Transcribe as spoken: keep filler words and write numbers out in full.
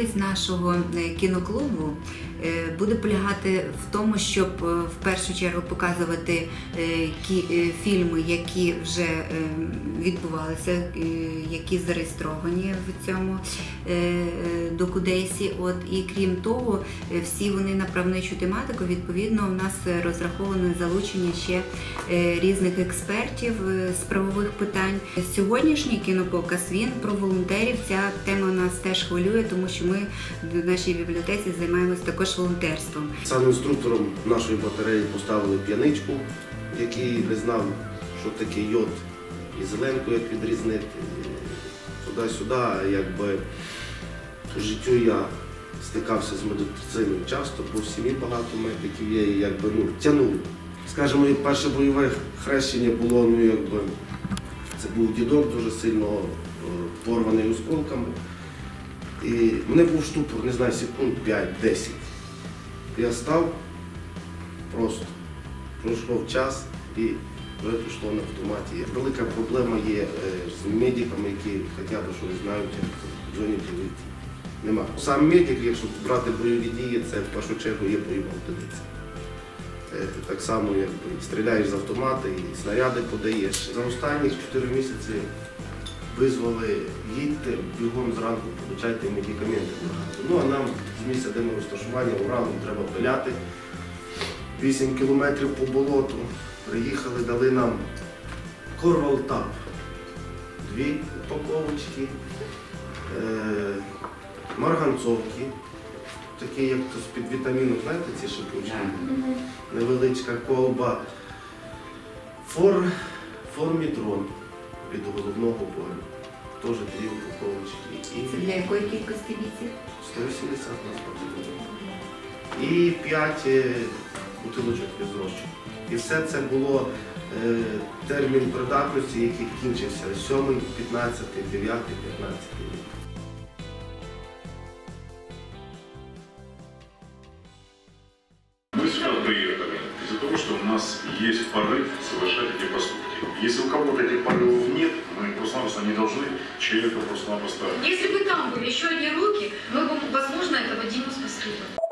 Можливість нашого кіноклубу буде полягати в тому, щоб в першу чергу показувати фільми, які вже відбувалися, які зареєстровані в цьому докудейсі. От, і крім того, всі вони на правничу тематику, відповідно, у нас розраховано залучення ще різних експертів з правових питань. Сьогоднішній кінопоказ, він про волонтерів. Ця тема нас теж хвилює, тому що ми в нашій бібліотеці займаємося також волонтерством. Саме інструктором нашої батареї поставили п'яничку, який не знав, що таке йод і зеленку, як відрізнити. Туди-сюди, якби в життю я стикався з медицином часто, бо в сім'ї багато медиків є, і якби, ну, тягнули. Скажімо, перше бойове хрещення було, ну, якби, це був дідок дуже сильно порваний осколками. І в мене був штупор, не знаю, секунд п'ять-десять. Я став просто, пройшов час і вже пішло на автоматі. Велика проблема є з медиками, які хоча б щось знають, як в зоні бойових дій. Нема. Сам медик, якщо брати бойові дії, це в першу чергу є бойова одиниця. Так само, якби стріляєш з автомата і снаряди подаєш. За останні чотири місяці визвали, їдьте, бігом зранку получайте медикаменти. Ну а нам з місця, де ми розташування, урану треба пиляти. вісім кілометрів по болоту. Приїхали, дали нам корвалтап. Дві упаковочки, е марганцовки, такі як з-під вітаміну, знаєте, ці шипучки? Невеличка колба. Фор, формітрон від головного болю. Теж дві упаковочки. І... Це для якої кількості бійців? сто вісімдесят нас потрібно. І п'ять бутилочок без розчину. І все це було е, термін придатності, який кінчився сьомий, п'ятнадцятий, дев'ятий, п'ятнадцятий рік. Мы сюда приехали из-за того, что у нас есть порыв совершать эти поступки. Если у кого-то этих порывов нет, мы просто-напросто не должны человека просто-напросто... Если бы там были еще одни руки, мы бы, возможно, этого Диму спасли бы.